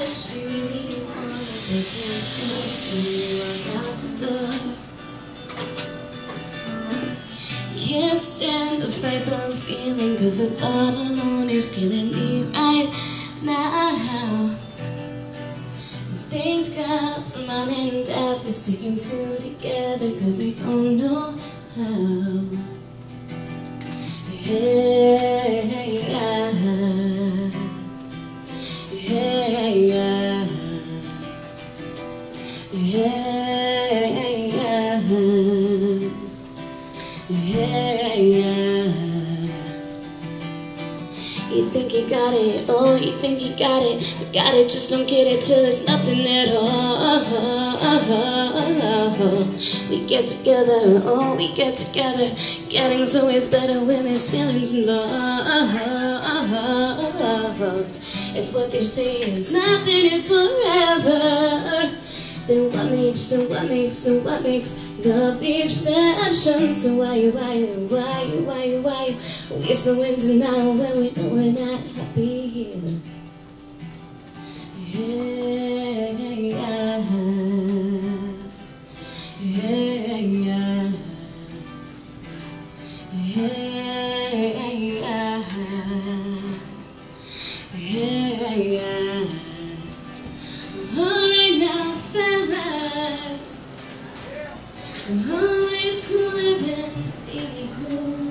she really wanted, they can't still see you walk out the door. Can't stand to fight the feeling, cause it all alone is killing me right now. Thank God for mom and dad for sticking two together, cause we don't know how. Yeah, yeah, yeah, yeah, yeah, yeah. You think you got it, oh, you think you got it, just don't get it till it's nothing at all. We get together, oh, we get together, getting's always better when there's feelings involved. If what they're saying is nothing is forever, then what makes love the exception? So why we're so in denial when we know we're not happy here? Yeah, yeah, yeah, yeah, yeah, yeah. Alright now, fellas. Oh, it's cooler than being cool.